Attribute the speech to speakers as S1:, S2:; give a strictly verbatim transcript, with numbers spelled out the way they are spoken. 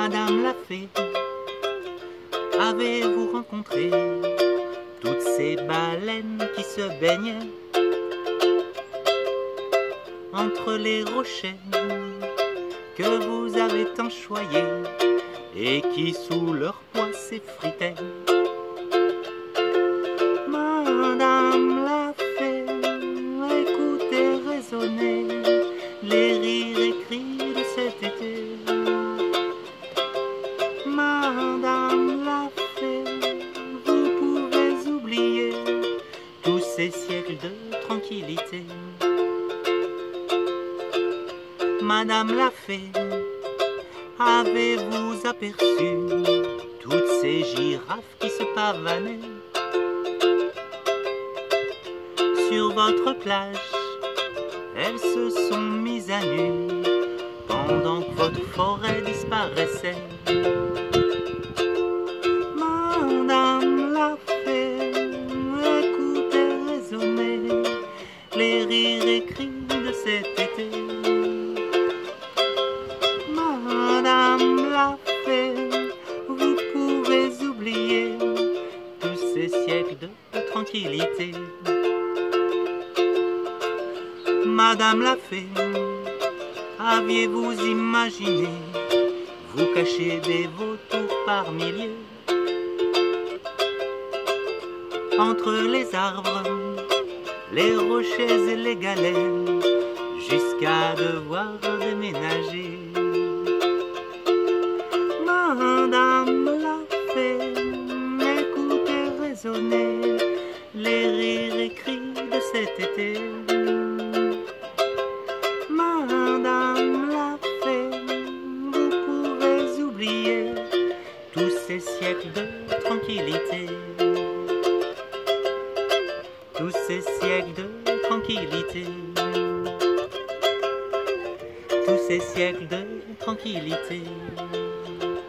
S1: Madame la fée, avez-vous rencontré toutes ces baleines qui se baignaient entre les rochers que vous avez tant choyés et qui sous leur poids s'effritaient? Madame la fée, écoutez résonner les rires et cris de cet été. Madame la fée, vous pouvez oublier tous ces siècles de tranquillité. Madame la fée, avez-vous aperçu toutes ces girafes qui se pavanaient sur votre plage? Elles se sont mises à nu pendant que votre forêt disparaissait. Madame la fée, écoutez résonner les rires et cris de cet été. Madame la fée, vous pouvez oublier tous ces siècles de tranquillité. Madame la fée, aviez-vous imaginé vous cacher des vautours par milliers entre les arbres, les rochers et les galets, jusqu'à devoir déménager? Madame la fée, écoutez résonner les rires et cris de cet été. Madame la fée, vous pouvez oublier tous ces siècles de tranquillité. Tous ces siècles de tranquillité. Tous ces siècles de tranquillité.